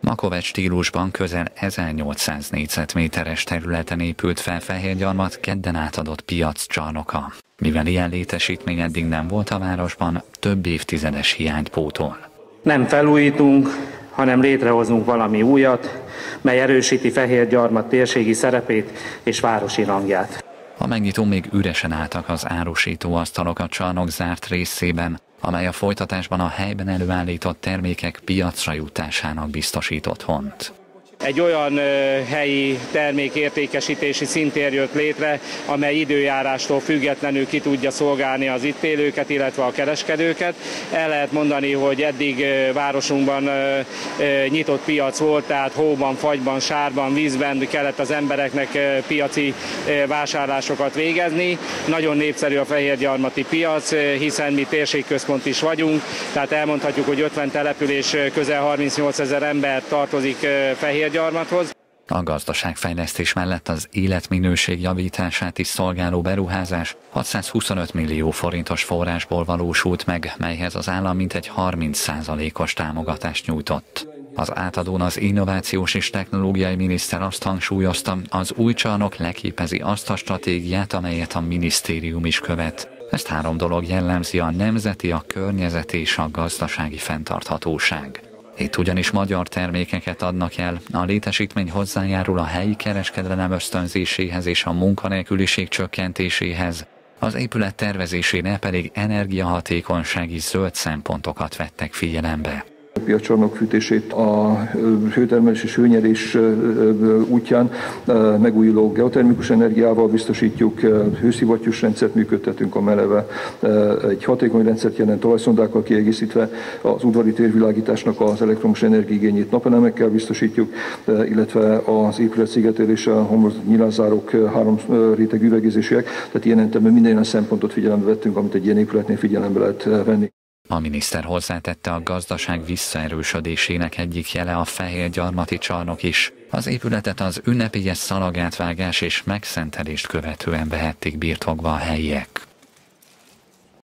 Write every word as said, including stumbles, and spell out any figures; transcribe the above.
Makovet stílusban közel ezernyolcszáz négyzetméteres területen épült fel Fehérgyarmat kedden átadott piaccsarnoka. Mivel ilyen létesítmény eddig nem volt a városban, több évtizedes hiányt pótol. Nem felújítunk, hanem létrehozunk valami újat, mely erősíti Fehérgyarmat térségi szerepét és városi rangját. A megnyitó még üresen álltak az árusító asztalok a csarnok zárt részében, amely a folytatásban a helyben előállított termékek piacra jutásának biztosít otthont. Egy olyan helyi termékértékesítési szintér jött létre, amely időjárástól függetlenül ki tudja szolgálni az itt élőket, illetve a kereskedőket. El lehet mondani, hogy eddig városunkban nyitott piac volt, tehát hóban, fagyban, sárban, vízben kellett az embereknek piaci vásárlásokat végezni. Nagyon népszerű a fehérgyarmati piac, hiszen mi térségközpont is vagyunk, tehát elmondhatjuk, hogy ötven település, közel harmincnyolcezer ember tartozik Fehérgyarmathoz. A gazdaságfejlesztés mellett az életminőség javítását is szolgáló beruházás hatszázhuszonöt millió forintos forrásból valósult meg, melyhez az állam mintegy harminc százalékos támogatást nyújtott. Az átadón az innovációs és technológiai miniszter azt hangsúlyozta, az új csarnok leképezi azt a stratégiát, amelyet a minisztérium is követ. Ezt három dolog jellemzi: a nemzeti, a környezeti és a gazdasági fenntarthatóság. Itt ugyanis magyar termékeket adnak el, a létesítmény hozzájárul a helyi kereskedelem ösztönzéséhez és a munkanélküliség csökkentéséhez, az épület tervezésére pedig energiahatékonysági zöld szempontokat vettek figyelembe. A piaccsarnok fűtését a hőtermelés és hőnyerés útján megújuló geotermikus energiával biztosítjuk, hőszivattyús rendszert működtetünk, a meleve egy hatékony rendszert jelent talajszondákkal kiegészítve, az udvari térvilágításnak az elektromos energiaigényét napelemekkel biztosítjuk, illetve az épület szigetelése, homlok nyilázárók, három réteg üvegezésűek, tehát ilyen értelemben minden olyan szempontot figyelembe vettünk, amit egy ilyen épületnél figyelembe lehet venni. A miniszter hozzátette, a gazdaság visszaerősödésének egyik jele a fehérgyarmati csarnok is. Az épületet az ünnepélyes szalagátvágás és megszentelést követően vehették birtokba a helyiek.